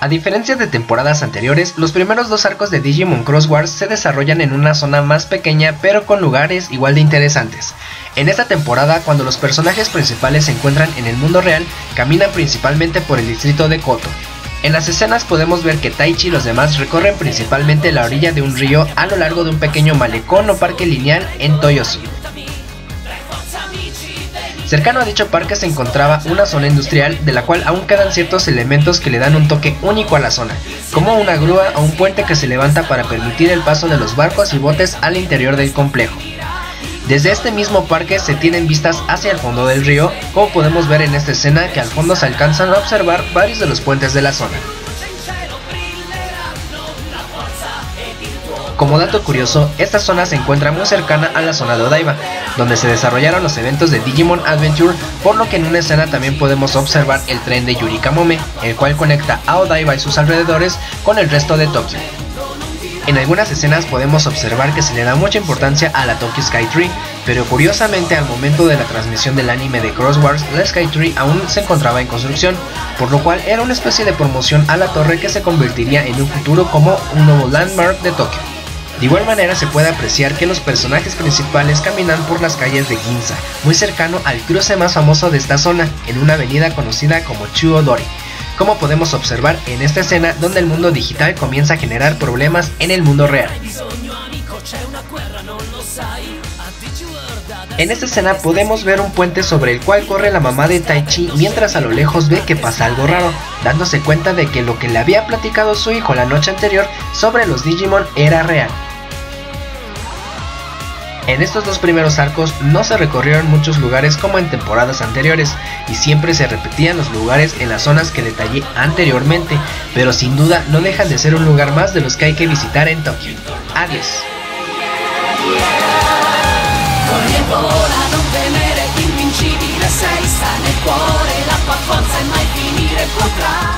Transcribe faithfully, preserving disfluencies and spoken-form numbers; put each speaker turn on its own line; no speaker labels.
A diferencia de temporadas anteriores, los primeros dos arcos de Digimon Cross Wars se desarrollan en una zona más pequeña pero con lugares igual de interesantes. En esta temporada, cuando los personajes principales se encuentran en el mundo real, caminan principalmente por el distrito de Koto. En las escenas podemos ver que Taichi y los demás recorren principalmente la orilla de un río a lo largo de un pequeño malecón o parque lineal en Toyosu. Cercano a dicho parque se encontraba una zona industrial de la cual aún quedan ciertos elementos que le dan un toque único a la zona, como una grúa o un puente que se levanta para permitir el paso de los barcos y botes al interior del complejo. Desde este mismo parque se tienen vistas hacia el fondo del río, como podemos ver en esta escena que al fondo se alcanzan a observar varios de los puentes de la zona. Como dato curioso, esta zona se encuentra muy cercana a la zona de Odaiba, donde se desarrollaron los eventos de Digimon Adventure, por lo que en una escena también podemos observar el tren de Yuri Kamome, el cual conecta a Odaiba y sus alrededores con el resto de Tokio. En algunas escenas podemos observar que se le da mucha importancia a la Tokyo Sky Tree, pero curiosamente al momento de la transmisión del anime de Cross Wars, la Sky Tree aún se encontraba en construcción, por lo cual era una especie de promoción a la torre que se convertiría en un futuro como un nuevo landmark de Tokio. De igual manera se puede apreciar que los personajes principales caminan por las calles de Ginza, muy cercano al cruce más famoso de esta zona, en una avenida conocida como Chuo-dori, como podemos observar en esta escena donde el mundo digital comienza a generar problemas en el mundo real. En esta escena podemos ver un puente sobre el cual corre la mamá de Taichi mientras a lo lejos ve que pasa algo raro, dándose cuenta de que lo que le había platicado su hijo la noche anterior sobre los Digimon era real. En estos dos primeros arcos no se recorrieron muchos lugares como en temporadas anteriores, y siempre se repetían los lugares en las zonas que detallé anteriormente, pero sin duda no dejan de ser un lugar más de los que hay que visitar en Tokio. Adiós.
Ora non temere, invincibile sei, sta nel cuore, la tua forza e mai finire potrà.